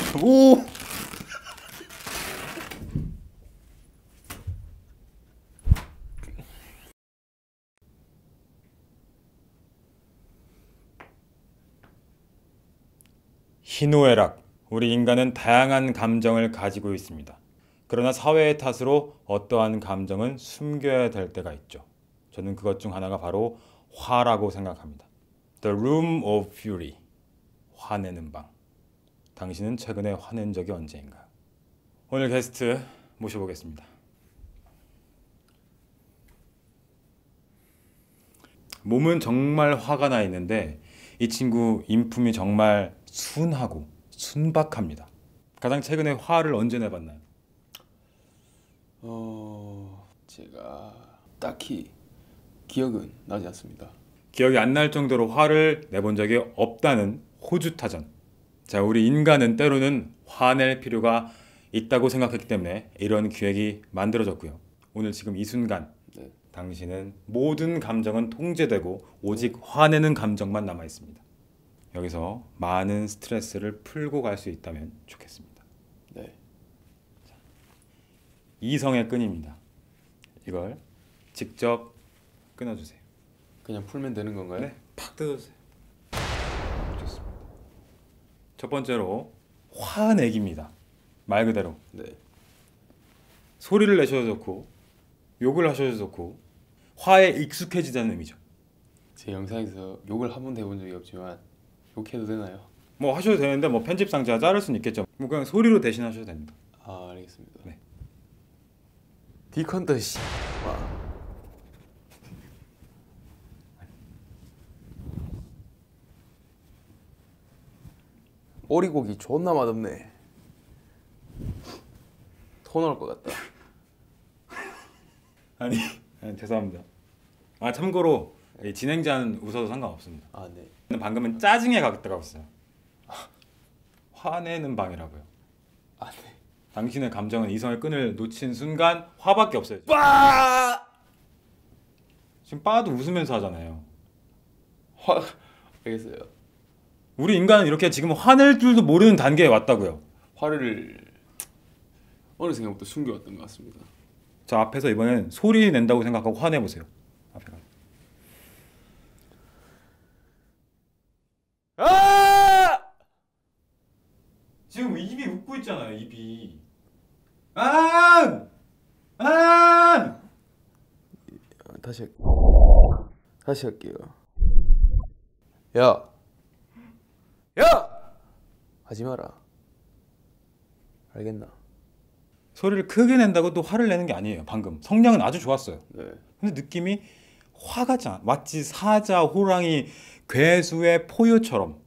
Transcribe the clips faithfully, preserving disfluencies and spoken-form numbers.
오! 희노애락. 우리 인간은 다양한 감정을 가지고 있습니다. 그러나 사회의 탓으로 어떠한 감정은 숨겨야 될 때가 있죠. 저는 그것 중 하나가 바로 화라고 생각합니다. The Room of Fury. 화내는 방. 당신은 최근에 화낸 적이 언제인가요? 오늘 게스트 모셔보겠습니다. 몸은 정말 화가 나 있는데 이 친구 인품이 정말 순하고 순박합니다. 가장 최근에 화를 언제 내봤나요? 어... 제가 딱히 기억은 나지 않습니다. 기억이 안 날 정도로 화를 내본 적이 없다는 호주타전. 자, 우리 인간은 때로는 화낼 필요가 있다고 생각했기 때문에 이런 기획이 만들어졌고요. 오늘 지금 이 순간 네. 당신은 모든 감정은 통제되고 오직 화내는 감정만 남아 있습니다. 여기서 많은 스트레스를 풀고 갈 수 있다면 좋겠습니다. 네. 자, 이성의 끈입니다. 이걸 직접 끊어주세요. 그냥 풀면 되는 건가요? 네, 팍 뜯어주세요. 좋습니다. 첫 번째로 화내기입니다. 말 그대로 네. 소리를 내셔도 좋고 욕을 하셔도 좋고 화에 익숙해지자는 의미죠. 제 영상에서 욕을 한 번도 해본 적이 없지만 욕해도 되나요? 뭐 하셔도 되는데 뭐 편집상 제가 자를 수는 있겠죠. 뭐 그냥 소리로 대신하셔도 됩니다. 아, 알겠습니다. 네. 디컨터 씨. 와. 오리고기 존나 맛없네. 토 나올 것 같다. 아니, 아니 죄송합니다. 아 참고로 이 진행자는 웃어도 상관없습니다. 아, 네. 방금은 짜증에 가깝다고 했어요. 화내는 방이라고요. 아, 네. 당신의 감정은 이성의 끈을 놓친 순간 화밖에 없어요. 빠! 지금 빠도 웃으면서 하잖아요. 화. 알겠어요. 우리 인간은 이렇게 지금 화낼 줄도 모르는 단계에 왔다고요. 화를 어느 생각부터 숨겨왔던 것 같습니다. 자, 앞에서 이번엔 소리 낸다고 생각하고 화내보세요. 앞에 가. 아! 지금 입이 웃고 있잖아요. 입이. 아! 아! 다시 할... 다시 할게요. 야! 야! 하지 마라. 알겠나? 소리를 크게 낸다고 또 화를 내는 게 아니에요. 방금 성량은 아주 좋았어요. 네. 근데 느낌이 화 같지 않아. 마치 사자, 호랑이, 괴수의 포효처럼.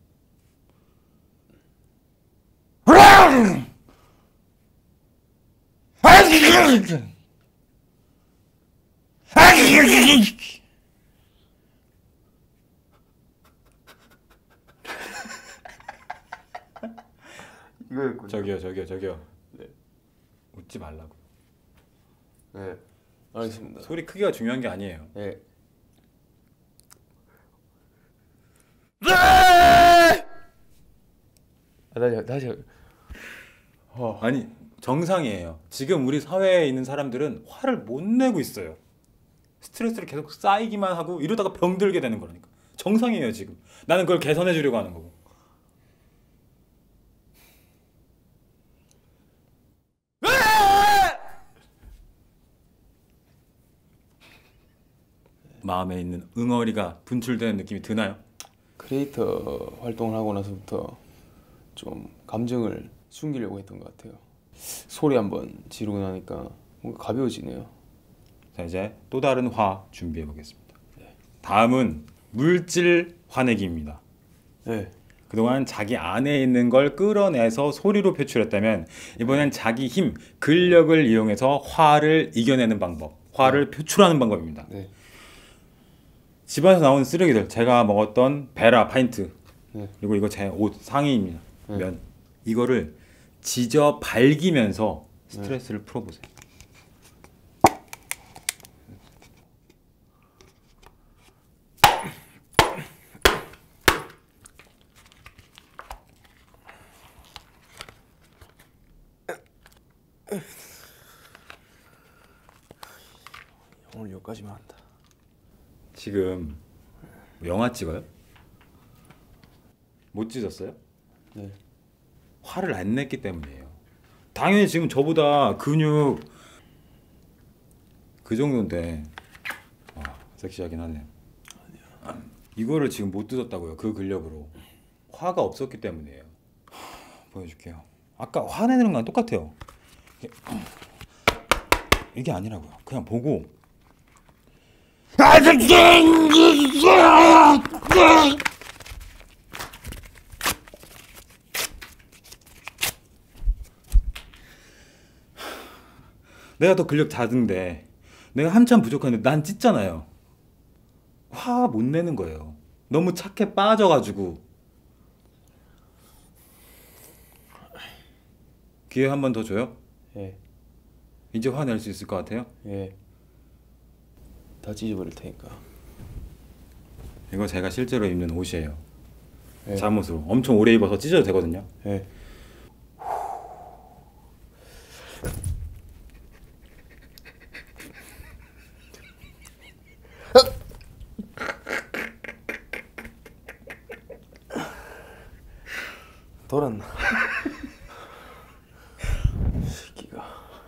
이거였군요. 저기요, 저기요, 저기요. 네. 웃지 말라고. 네. 알겠습니다. 소리 크기가 중요한 게 아니에요. 네. 아, 다시 다시. 어. 아니 정상이에요. 지금 우리 사회에 있는 사람들은 화를 못 내고 있어요. 스트레스를 계속 쌓이기만 하고 이러다가 병들게 되는 거라니까. 정상이에요 지금. 나는 그걸 개선해 주려고 하는 거고. 마음에 있는 응어리가 분출되는 느낌이 드나요? 크리에이터 활동을 하고 나서부터 좀 감정을 숨기려고 했던 것 같아요. 소리 한번 지르고 나니까 뭔가 가벼워지네요. 자, 이제 또 다른 화 준비해 보겠습니다. 네. 다음은 물질 화내기입니다. 네. 그동안 자기 안에 있는 걸 끌어내서 소리로 표출했다면 이번엔 자기 힘, 근력을 이용해서 화를 이겨내는 방법, 화를 네. 표출하는 방법입니다. 네. 집안에서 나오는 쓰레기들, 제가 먹었던 베라 파인트, 네. 그리고 이거 제 옷 상의입니다. 네. 면 이거를 지져 발기면서 스트레스를 네. 풀어보세요. 오늘 여기까지만 한다. 지금 영화 찍어요? 못 찢었어요? 네. 화를 안 냈기 때문이에요. 당연히 지금 저보다 근육 그 정도인데 와, 섹시하긴 하네요. 아니야. 이거를 지금 못 뜯었다고요. 그 근력으로. 화가 없었기 때문이에요. 보여줄게요. 아까 화내는 거랑 똑같아요. 이게, 이게 아니라고요. 그냥 보고 내가 더 근력 다든데 내가 한참 부족한데 난 찢잖아요. 화 못 내는 거예요. 너무 착해 빠져가지고. 기회 한 번 더 줘요? 예. 이제 화낼 수 있을 것 같아요? 예. 다 찢어버릴 테니까. 이거 제가 실제로 입는 옷이에요. 예. 잠옷으로 엄청 오래 입어서 찢어도 되거든요. 예. 돌았나? 새끼가.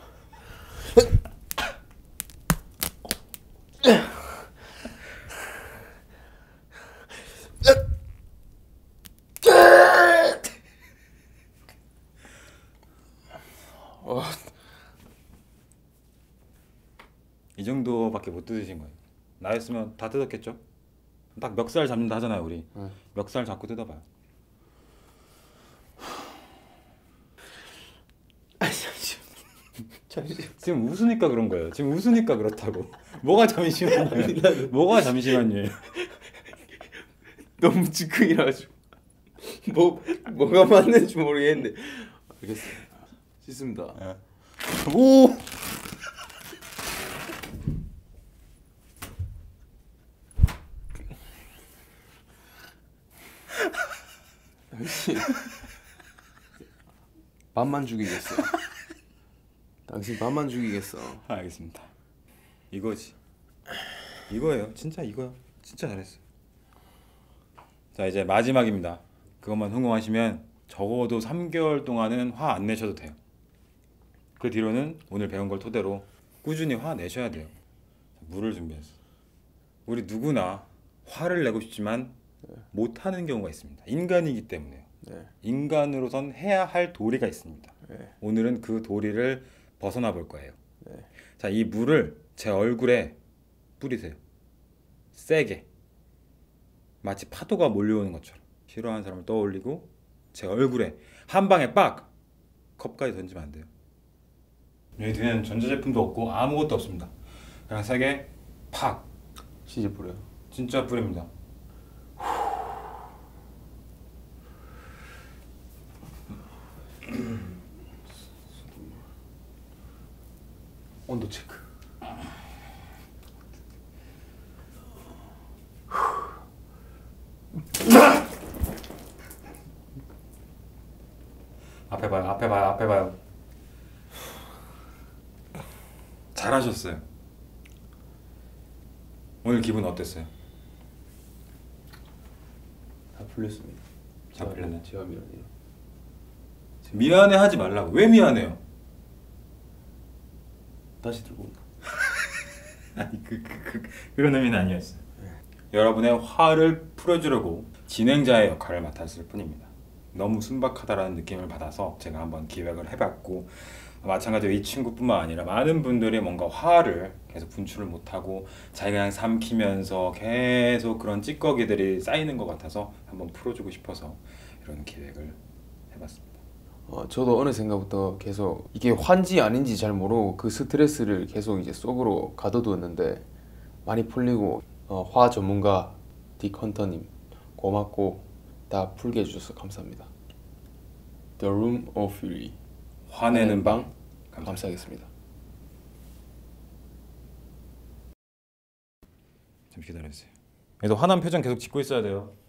이 정도밖에 못 뜯으신 거예요. 나였으면 다 뜯었겠죠? 딱 멱살 잡는다 하잖아요 우리. 네. 멱살 잡고 뜯어봐요. 지금 웃으니까 그런 거예요. 지금 웃으니까 그렇다고. 뭐가 잠시만요. 뭐가 잠시만요. 너무 즉흥이라 가지고 뭐 뭐가 맞는지 모르겠는데. 알겠습니다. 씻습니다. 네. 오. 당신 밥만 죽이겠어. 당신 밥만 죽이겠어. 아, 알겠습니다. 이거지. 이거예요. 진짜 이거야. 진짜 잘했어. 자, 이제 마지막입니다. 그것만 성공하시면 적어도 삼 개월 동안은 화 안 내셔도 돼요. 그 뒤로는 오늘 배운 걸 토대로 꾸준히 화 내셔야 돼요. 물을 준비했어. 우리 누구나 화를 내고 싶지만 네. 못하는 경우가 있습니다. 인간이기 때문에요. 네. 인간으로선 해야 할 도리가 있습니다. 네. 오늘은 그 도리를 벗어나 볼 거예요. 네. 자, 이 물을 제 얼굴에 뿌리세요. 세게. 마치 파도가 몰려오는 것처럼. 싫어하는 사람을 떠올리고 제 얼굴에 한 방에 빡! 컵까지 던지면 안 돼요. 여기 뒤에는 전자제품도 없고 아무것도 없습니다. 그냥 세게 팍! 시제 뿌려요. 진짜 뿌립니다. 온도 체크. 앞에 봐요. 앞에 봐요. 앞에 봐요. 잘하셨어요. 오늘 기분 어땠어요? 다 풀렸습니다. 다 풀렸네. 제가 미안해요. 미안해 하지 말라고. 왜 미안해요? 다시 들고 온다. 아니 그, 그, 그, 그런 의미는 아니었어요. 네. 여러분의 화를 풀어주려고 진행자의 역할을 맡았을 뿐입니다. 너무 순박하다라는 느낌을 받아서 제가 한번 기획을 해봤고, 마찬가지로 이 친구뿐만 아니라 많은 분들이 뭔가 화를 계속 분출을 못하고 자기가 그냥 삼키면서 계속 그런 찌꺼기들이 쌓이는 것 같아서 한번 풀어주고 싶어서 이런 기획을 해봤습니다. 어, 저도 어느 생각부터 계속 이게 화인지 아닌지 잘 모르고 그 스트레스를 계속 이제 속으로 가둬두었는데 많이 풀리고, 어, 화 전문가 딕헌터님 고맙고 다 풀게 해주셔서 감사합니다. The Room of Fury 화내는 방 감사합니다. 감사하겠습니다. 잠시 기다려주세요. 그래서 화난 표정 계속 짓고 있어야 돼요.